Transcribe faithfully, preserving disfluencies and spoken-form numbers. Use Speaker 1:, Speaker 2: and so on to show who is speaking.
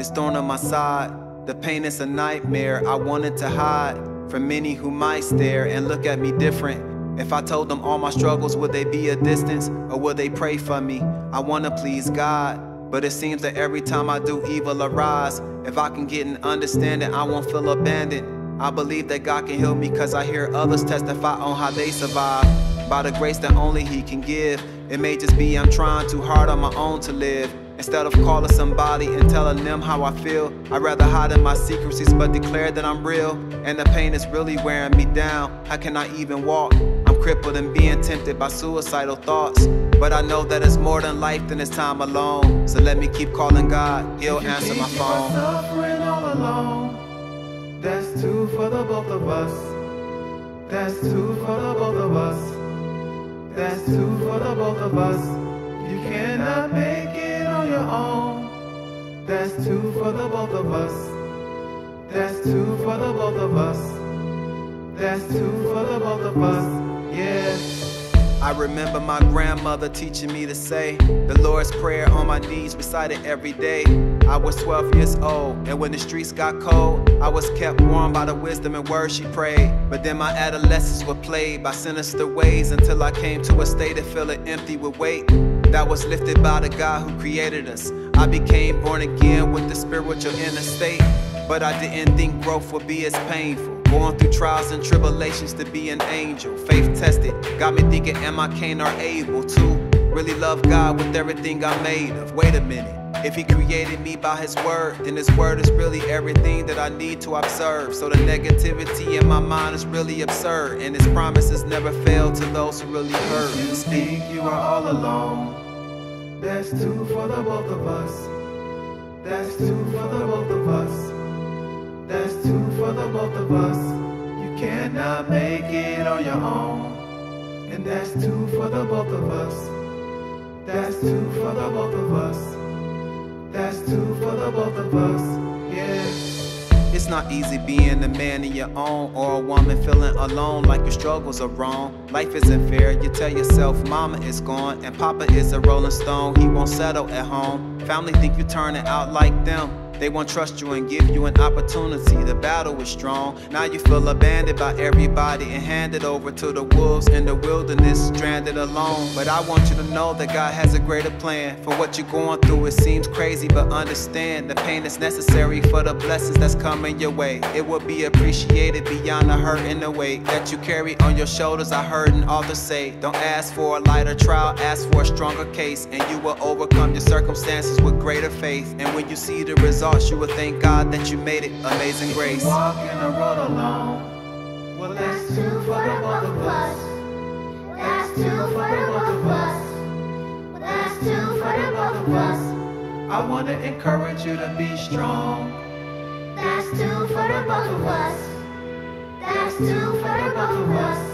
Speaker 1: It's thorn on my side. The pain is a nightmare I wanted to hide from many who might stare and look at me different. If I told them all my struggles, would they be a distance or would they pray for me? I wanna please God, but it seems that every time I do, evil arise. If I can get an understanding, I won't feel abandoned. I believe that God can heal me cause I hear others testify on how they survive by the grace that only He can give. It may just be I'm trying too hard on my own to live. Instead of calling somebody and telling them how I feel, I'd rather hide in my secrecies but declare that I'm real. And the pain is really wearing me down. How can I even walk? I'm crippled and being tempted by suicidal thoughts. But I know that it's more than life than this time alone. So let me keep calling God, He'll answer my phone.
Speaker 2: Suffering all alone. That's two for the both of us. That's two for the both of us. That's two for the both of us. You cannot make it on your own. That's two for the both of us. That's two for the both of us. That's two for the both of us. Yeah.
Speaker 1: I remember my grandmother teaching me to say the Lord's Prayer on my knees, recited every day. I was twelve years old, and when the streets got cold, I was kept warm by the wisdom and words she prayed. But then my adolescence was plagued by sinister ways until I came to a state of feeling empty with weight that was lifted by the God who created us. I became born again with the spiritual inner state, but I didn't think growth would be as painful. Going through trials and tribulations to be an angel. Faith tested, got me thinking, am I Cain or Abel to really love God with everything I'm made of? Wait a minute, if He created me by His word, then His word is really everything that I need to observe. So the negativity in my mind is really absurd, and His promises never fail to those who really hurt.
Speaker 2: You think you are all alone. That's two for the both of us. That's two for the both of us. That's two for the both of us. You cannot make it on your own. And that's two for the both of us. That's two for the both of us. That's two for the both of us. Yeah.
Speaker 1: It's not easy being a man of your own or a woman feeling alone like your struggles are wrong. Life isn't fair. You tell yourself mama is gone and papa is a rolling stone. He won't settle at home. Family think you turning out like them. They won't trust you and give you an opportunity. The battle is strong. Now you feel abandoned by everybody and handed over to the wolves in the wilderness, stranded alone. But I want you to know that God has a greater plan for what you're going through. It seems crazy, but understand the pain is necessary for the blessings that's coming your way. It will be appreciated beyond the hurt and the weight that you carry on your shoulders. I heard an author say, don't ask for a lighter trial, ask for a stronger case, and you will overcome your circumstances with greater faith. And when you see the results, you will thank God that you made it. Amazing grace.
Speaker 2: Walking the road alone. Well, that's two for the both of us. That's two for the both of us. That's two for the both of us. I want to encourage you to be strong. That's two for the both of us. That's two for the both of us.